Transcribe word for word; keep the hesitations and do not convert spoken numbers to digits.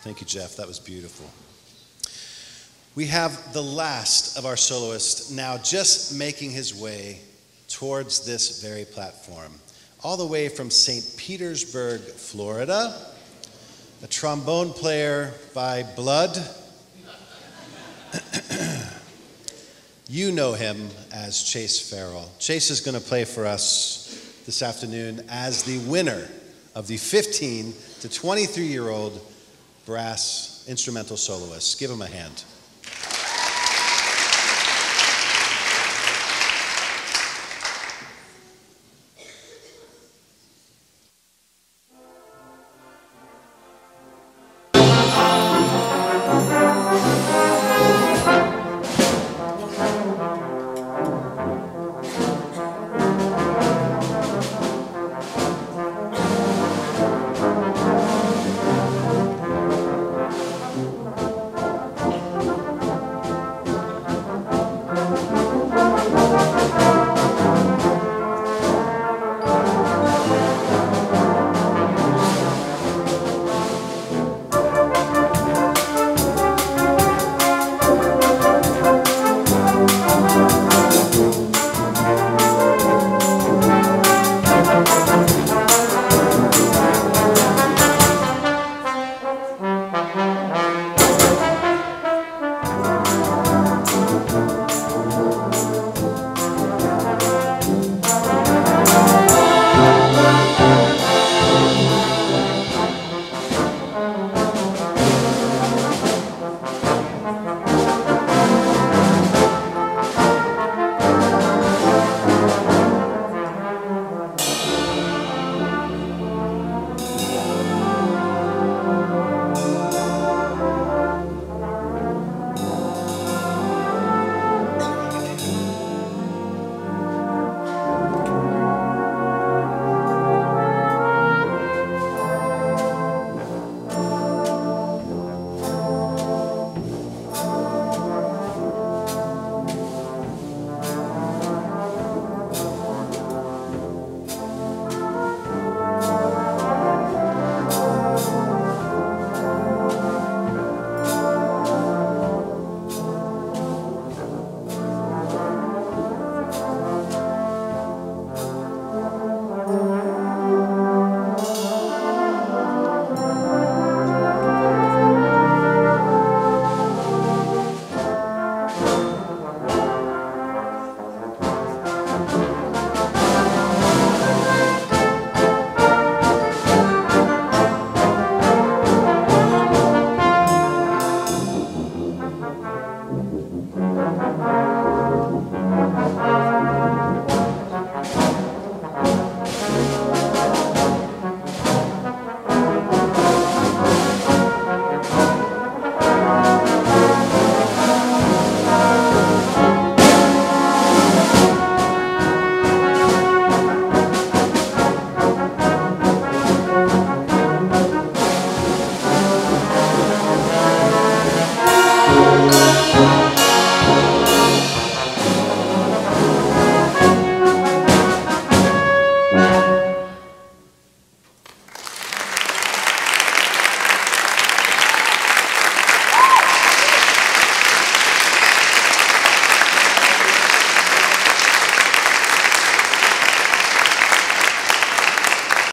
Thank you, Jeff. That was beautiful. We have the last of our soloists now just making his way towards this very platform, all the way from Saint Petersburg, Florida, a trombone player by blood. You know him as Chase Farrell. Chase is going to play for us this afternoon as the winner of the fifteen to twenty-three-year-old brass instrumental soloists. Give him a hand.